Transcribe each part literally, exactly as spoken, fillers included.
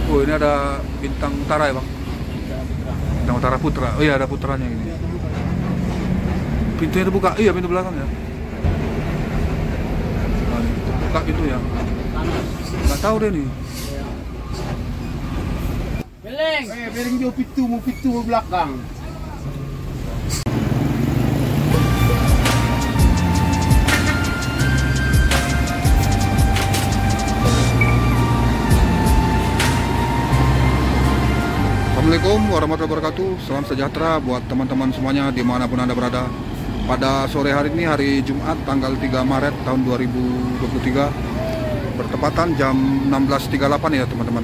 Oh, ini ada Bintang Utara ya bang? Bintang Utara Putra. Oh iya, ada putranya ini. Pintunya terbuka. Iya, pintu belakang ya. Nah, terbuka pintu ya. Nggak tahu deh nih. Beleng. Eh, beleng jauh pintu, mau pintu belakang. Assalamualaikum warahmatullahi wabarakatuh. Salam sejahtera buat teman-teman semuanya dimanapun Anda berada. Pada sore hari ini, hari Jumat tanggal tiga Maret tahun dua ribu dua puluh tiga, bertepatan jam enam belas tiga puluh delapan ya teman-teman.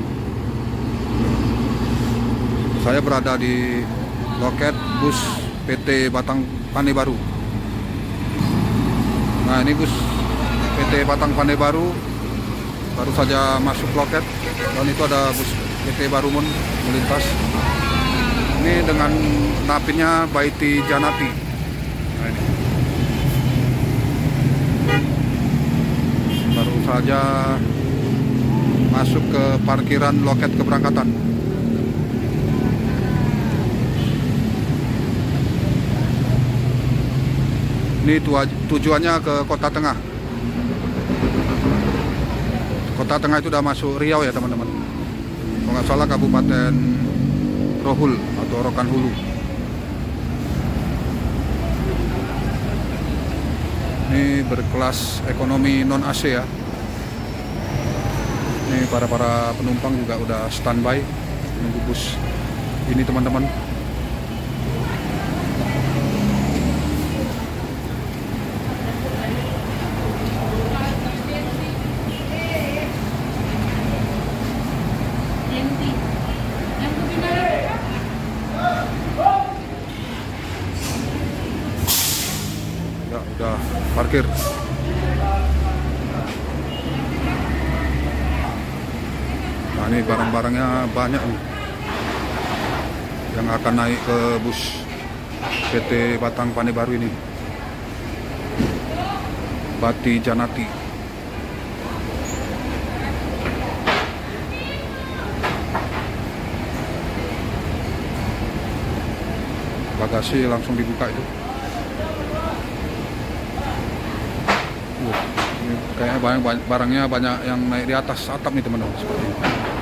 Saya berada di loket bus P T Batang Pandai Baru. Nah, ini bus P T Batang Pandai Baru baru saja masuk loket, dan itu ada bus P T Barumun melintas. Ini dengan napinnya Baiti Janati. Nah, ini. Baru saja masuk ke parkiran loket keberangkatan. Ini tujuannya ke Kota Tengah. Kota Tengah itu udah masuk Riau ya teman-teman. Kalau nggak salah Kabupaten Rohul atau Rokan Hulu. Ini berkelas ekonomi non A C ya. Ini para para penumpang juga udah standby menunggu bus ini teman-teman. Udah parkir. Nah, ini barang-barangnya banyak nih yang akan naik ke bus P T Batang Pandai Baru ini, Baiti Janati. Bagasi langsung dibuka itu. Kayaknya banyak, banyak barangnya banyak yang naik di atas atap nih teman-teman, seperti ini.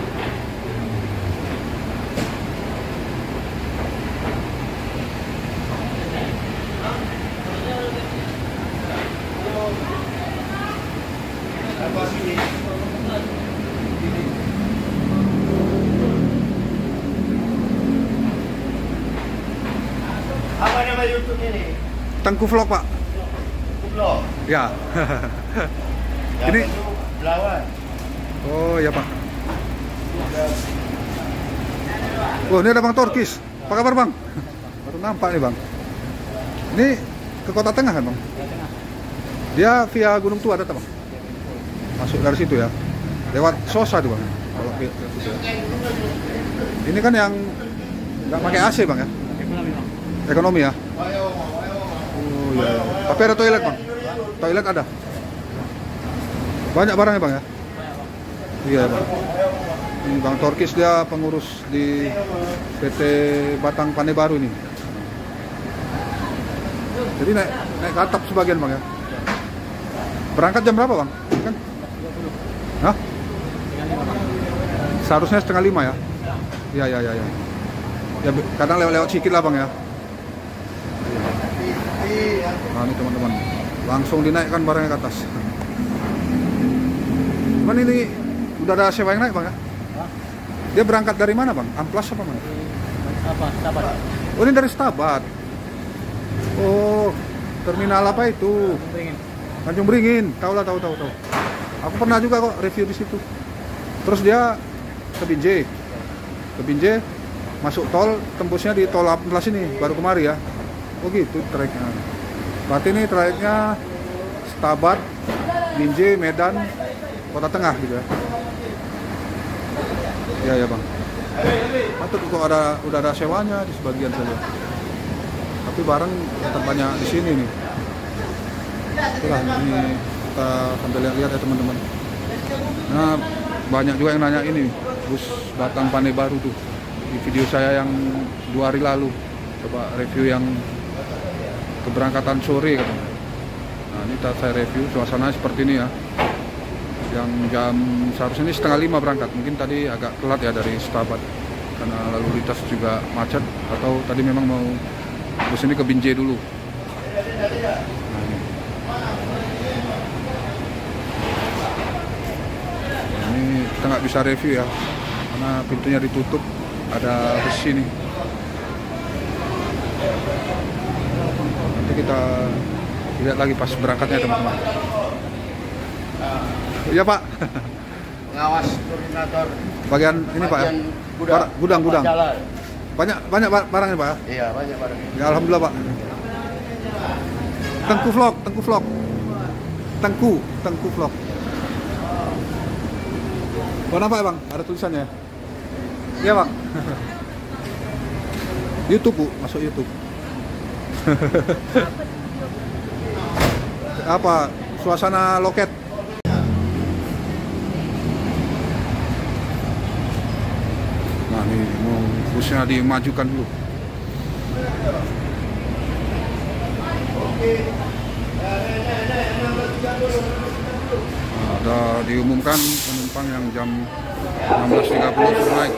Apa nama YouTube ini? Tengku Vlog pak. Tengku Vlog. Ya. Ini Belawan. Oh ya pak. Oh, ini ada Bang Torkis. Apa kabar bang? Baru nampak nih bang. Ini ke Kota Tengah kan bang? Dia via Gunung Tua ada bang? Masuk dari situ ya. Lewat Sosa tuh bang. Kalau via situ ya. Ini kan yang nggak pakai A C bang ya? Ekonomi bang. Ekonomi ya. Oh iya. Tapi ada toilet bang. Toilet ada. Banyak barangnya bang ya? Iya bang. Ini Bang Torkis, dia pengurus di P T Batang Pandai Baru ini. Jadi naik naik ke atap sebagian bang ya? Berangkat jam berapa bang? Kan? Hah? Seharusnya setengah lima ya? Iya iya iya. Ya. Ya kadang lewat-lewat sedikit lah bang ya. Nah ini teman-teman, langsung dinaikkan barangnya ke atas. Cuman ini udah ada sewa yang naik bang ya? Hah? Dia berangkat dari mana bang? Amplas apa bang? Apa? Stabat. Oh ini dari Stabat. Oh terminal apa itu? Tanjung Beringin. Tanjung Beringin. Tahu lah, tahu tahu tahu. Aku pernah juga kok review di situ. Terus dia ke Binjai, ke Binjai masuk tol, tembusnya di tol Amplas ini baru kemari ya. Oh gitu trayeknya. Berarti ini trayeknya Stabat, Binjai, Medan, Kota Tengah gitu ya. Iya ya bang. Patut kok ada udah ada sewanya di sebagian saja. Tapi barang tetap banyak di sini nih. Itulah ini kita sambil lihat-lihat ya teman-teman. Nah banyak juga yang nanya ini. bus Batang Panai Baru tuh di video saya yang dua hari lalu. Coba review yang keberangkatan sore katanya. Nah ini saya review suasana seperti ini ya. Yang jam seharusnya ini setengah lima berangkat, mungkin tadi agak telat ya dari Stabat karena lalu lintas juga macet, atau tadi memang mau bus ini ke Binjai dulu. Nah, ini. Nah, ini kita nggak bisa review ya karena pintunya ditutup, ada besi nih. Nanti kita lihat lagi pas berangkatnya teman-teman. Iya Pak. Pengawas koordinator. Bagian ini Pak ya. Gudang, gudang, gudang. Jalan. Banyak banyak barangnya Pak. Iya banyak barang. Ya alhamdulillah Pak. Tengku Vlog, Tengku Vlog. Tengku, Tengku Vlog. Warna apa ya Bang? Ada tulisannya. Iya Bang. YouTube Bu, masuk YouTube. Apa? Suasana loket. Nah ini mau busnya dimajukan dulu. Nah, ada diumumkan penumpang yang jam enam belas tiga puluh sudah naik.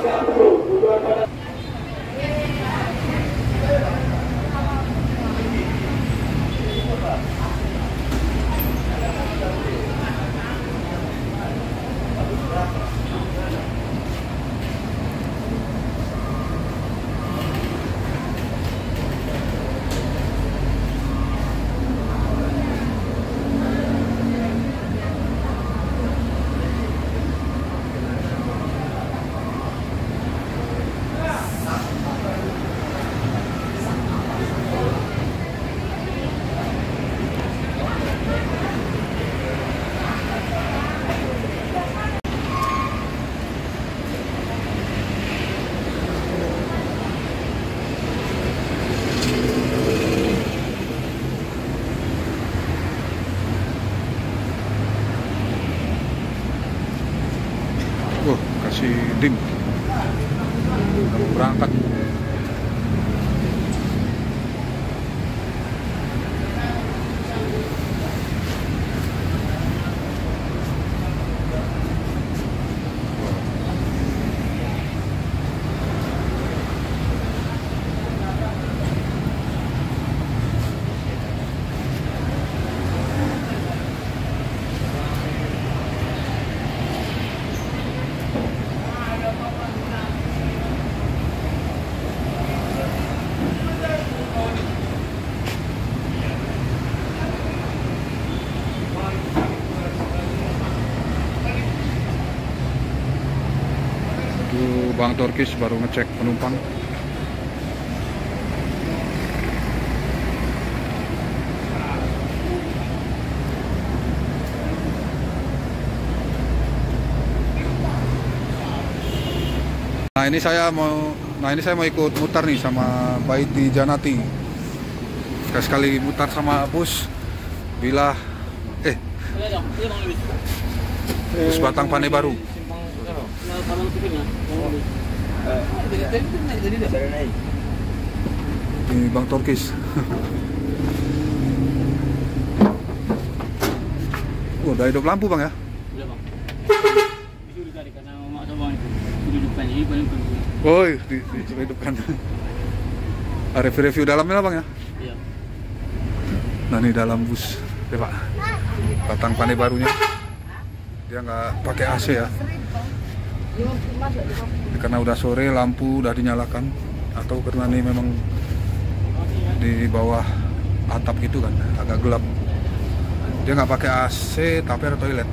Wah, kasih dim. Udah mau berangkat. Bang Torkis baru ngecek penumpang. Nah ini saya mau, nah ini saya mau ikut mutar nih sama Baiti Janati. Sekali-sekali mutar sama bus bila eh bus Batang Panai Baru. Ini Bang Torkis. Oh, udah hidup lampu Bang ya? Udah Bang. Disuruh tadi karena mak sama itu hidupkan jadi paling penting. Oh, di, di hidupkan. Review-review dalamnya Bang ya? Iya. Nah ini dalam bus, ya Pak. Batang Panai Barunya. Dia nggak pakai A C ya. Karena udah sore, lampu udah dinyalakan, atau karena ini memang di bawah atap gitu kan, agak gelap. Dia nggak pakai A C tapi ada toilet.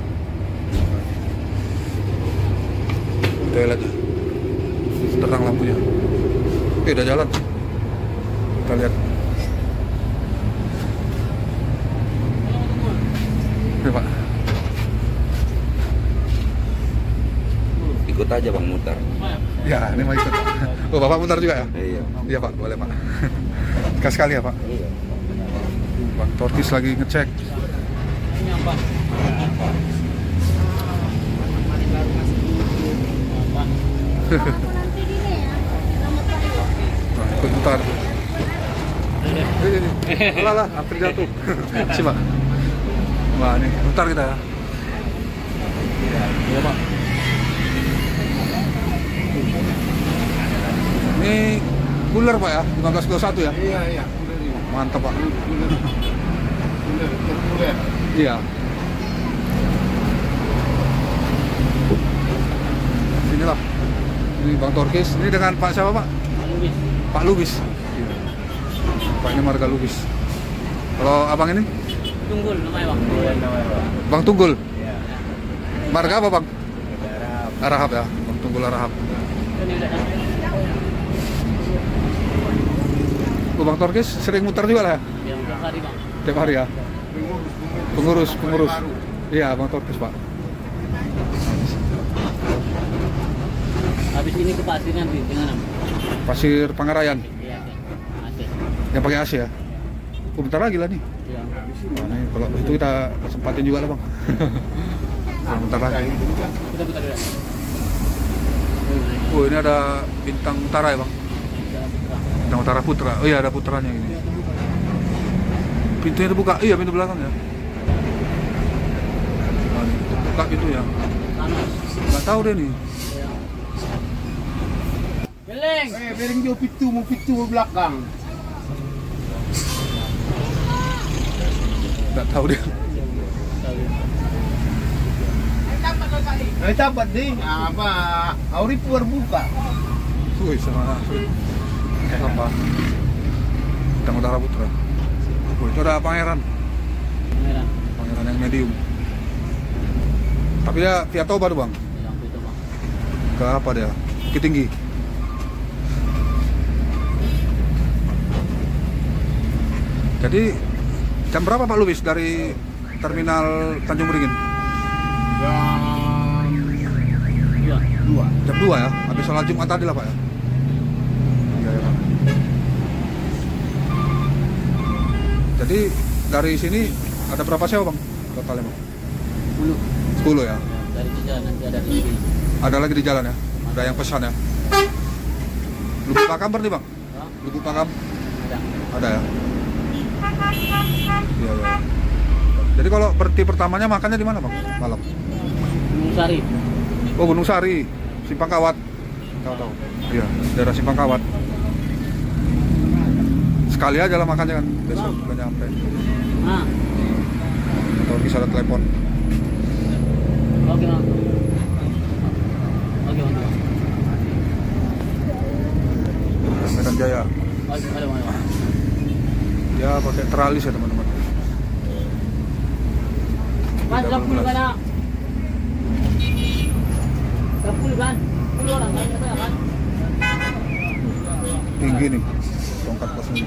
Toilet terang lampunya. Oke, udah jalan. Kita lihat. Oke Pak. Ikut aja Bang mutar. Ya, ini mau ikut. Oh, Bapak mutar juga ya? Iya. Iya Pak, boleh Pak. Sekali sekali ya Pak. Iya. Bang Torkis lagi ngecek. Ini apa? Apa? nanti gini ya. Selamat pagi. Nah, ikut mutar. Eh, alah lah, hampir jatuh. Coba. Wah, nih mutar kita ya. Iya, Pak. Ini cooler Pak ya, lima belas dua puluh satu ya? Iya, iya. Mantap Pak. Cooler, cooler. Iya. Sinilah. Ini Bang Torkis. Ini dengan Pak siapa Pak? Lubis. Pak Lubis. Iya. Pak ini marga Lubis. Kalau abang ini? Tunggul namanya bang. Bang Tunggul. Iya. Marga apa Bang? Arab. Arahap ya. Bang Tunggul Arahap. Ini udah. Oh, Bang Torkis sering muter juga lah ya? Yang berapa hari bang? Tiap hari ya? Pengurus, pengurus. Iya, Bang Torkis Pak. Habis ini ke pasir nanti dengan apa? Pasir Pangarayan. Iya. Aceh. Yang pakai A C ya? Oh, bentar lagi lah nih. Iya. Nah, nih, kalau itu kita sempatin juga lah Bang. Nah, bentar lagi. Kita putar dulu. Oh, ini ada bintang utara ya Bang? Bintang utara Putra. Oh iya, ada putranya ini. Pintunya dibuka. Iya, pintu belakang ya. Nah, nih, buka pintunya. Panas. Nggak tahu deh nih. Geleng. Eh, piring jauh pintu mau pintu mau belakang. Nggak tahu deh. Eh, dapat deh. Apa? Auri puar buka. Wih, sama apa? Bintang utara Putra. Oh, itu ada pangeran. Merah. Pangeran yang medium. Tapi dia via Toba tuh Bang. Yang itu bang. Ke apa dia? Bukit Tinggi. Jadi jam berapa Pak Lubis dari terminal Tanjung Beringin? Jam Dua. dua. Jam dua ya? Habis sholat Jumat tadi lah Pak ya? Iya ya Pak. Jadi dari sini ada berapa sewa Bang? Totalnya Bang? Sepuluh. sepuluh ya? Dari jalan nanti ada di sini. Ada lagi di jalan ya? Ada yang pesan ya? Lubuk Pakam nih Bang? Hah? Lubuk Pakam? Ada. Ada ya? Iya ya. Jadi kalau berhenti pertamanya makannya di mana Bang? Malam? Gunung Sari. Oh, Gunung Sari, Simpang Kawat. Tahu tahu. Iya, daerah Simpang Kawat. Sekali aja lah makannya kan, besok udah nyampe. Ah. Kalau bisa ada telepon. Oke bang. Oke bang. Medan Jaya. Oke, ada bang. Ya pakai teralis ya teman-teman. Mas, dapur kan? Dapur kan? Puluh orang kan? Apa ya kan? Tinggi nih, tongkat pos ini.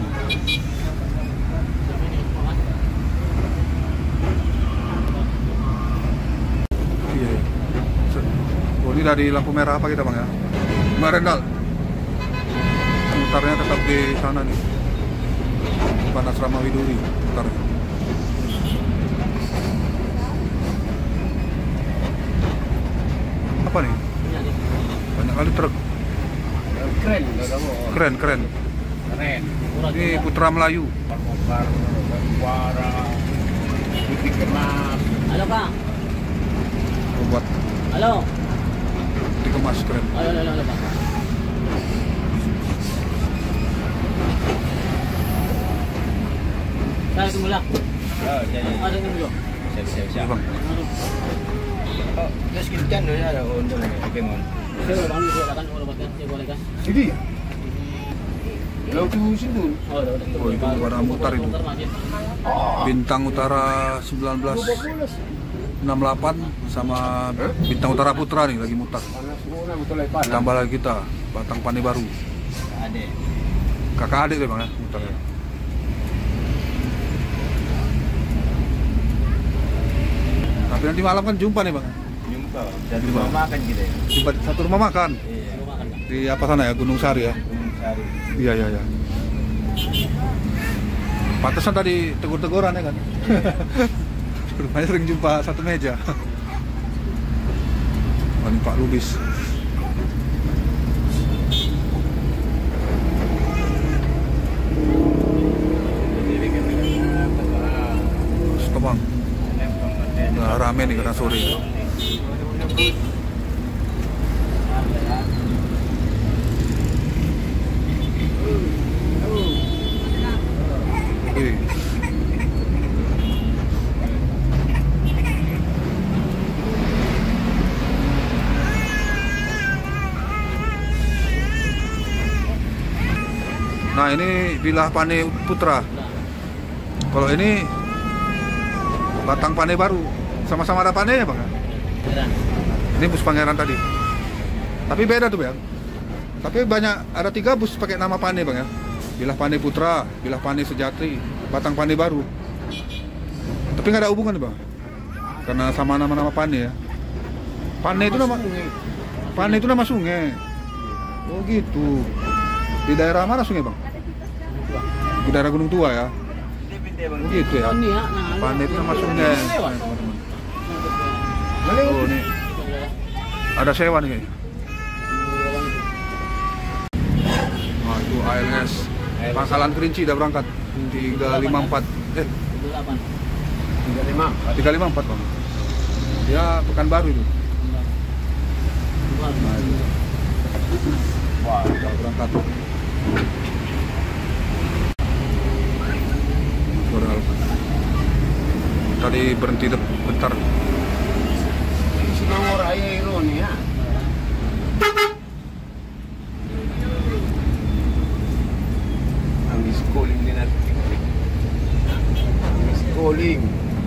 Iya. Oh, ini dari lampu merah apa kita Bang ya? Mbak Rendal. Mutarnya tetap di sana nih. Depan Asrama Widuri, mutarnya. Apa nih? Banyak kali truk. Keren, nggak tahu. Keren, keren. Keren. Ini Putra Melayu. Bongkar, suara, putih kemas. Halo kak. Buat Halo. dikemas keren. Halo, halo, halo kak. Saya tunggu lah. Oh, jadi. Ada tunggu dulu. Siap, siap, Iya, siap. Bang. Oh, terus kita kan dulu ada untuk Pokemon. Saya udah bangun dulu kan, udah buatkan, saya boleh kan? Jadi, lalu tuh situ. Oh, udah, udah. Oh, itu warna mutar itu. Mutar masjid. Bintang Utara seribu sembilan ratus enam puluh delapan sama Bintang Utara Putra nih lagi mutar. Panas semua, betul lagi panas. Tambah lagi kita Batang Pane Baru. Ada. Kakak adik deh Bang ya mutarnya. Tapi nanti malam kan jumpa nih Bang. Jumpa. Dan rumah makan kita ya. Jumpa di satu rumah makan. Iya. Rumah makan, Kak. Di apa sana ya? Gunung Sari ya. Gunung Sari. Iya iya iya. Pantesan tadi tegur-teguran ya kan. Rupanya sering jumpa satu meja. Oh, ini Pak Lubis. rame nih karena sore. Wih. Nah ini Villa Pane Putra. Kalau ini Batang Pane Baru. Sama-sama ada Pane ya bang? Ini bus Pangeran tadi. Tapi beda tuh bang. Tapi banyak, ada tiga bus pakai nama Pane bang ya. Villa Pane Putra, Villa Pane Sejati, Batang Pane Baru. Tapi nggak ada hubungan bang. Karena sama nama-nama Pane ya. Pane itu nama Pane itu nama sungai. Oh gitu. Di daerah mana sungai bang? Di daerah Gunung Tua ya. Oh gitu ya. Pane itu nama sungai. Oh ini ada sewa nih. Nah itu A L S Pangkalan Kerinci udah berangkat tiga lima empat. Eh tiga lima empat bang. Ya Pekanbaru itu. Nah, itu. Wah udah berangkat. Tadi berhenti bentar. Sinangor aja ironi ya. Ang schooling din natin. Ang schooling.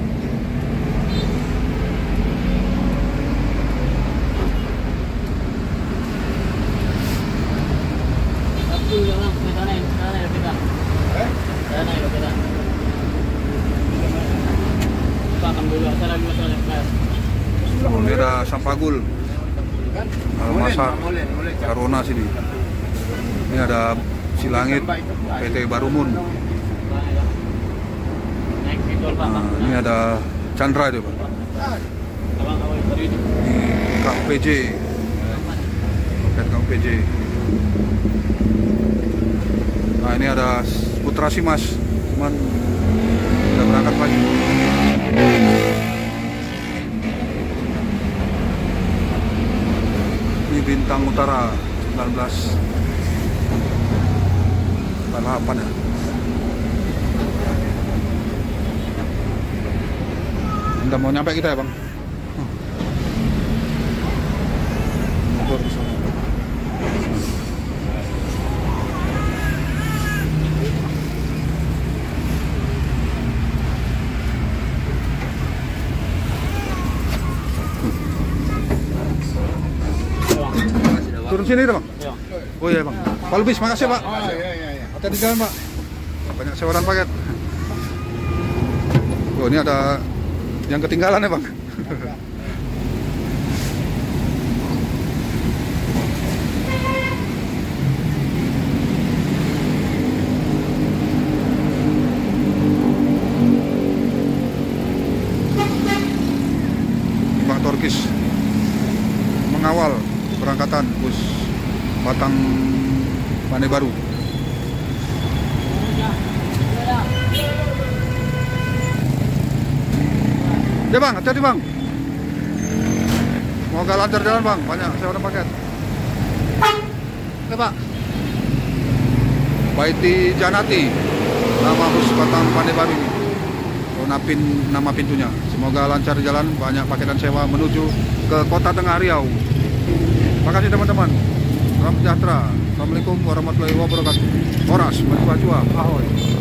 Oh, ini ada Sampagul, Almasar, Karona sini. Ini ada Silangit, P T Barumun. Nah, ini ada Chandra itu, Pak. Ini K P J, K P J. Nah, ini ada Putra Simas, cuman udah berangkat pagi. Ini Bintang Utara sembilan belas delapan ya. Udah mau nyampe kita ya bang. Motor di sana. Turun sini deh bang. Ya. Oh iya bang. Pak Lubis, makasih pak. Oh iya iya iya. Hati di jalan pak. Banyak sewaran paket. Oh ini ada yang ketinggalan ya bang. Bang Torkis mengawal berangkatan bus Batang Pane Baru. Ya bang, hati-hati bang. Semoga lancar jalan bang, banyak sewaran paket. Ya pak. Baiti Janati, nama bus Batang Pane Baru ini. Oh, napin nama pintunya. Semoga lancar jalan, banyak paketan sewa menuju ke Kota Tengah Riau. Terima kasih teman-teman. Salam sejahtera. Assalamualaikum warahmatullahi wabarakatuh. Horas, Maju Ahoy.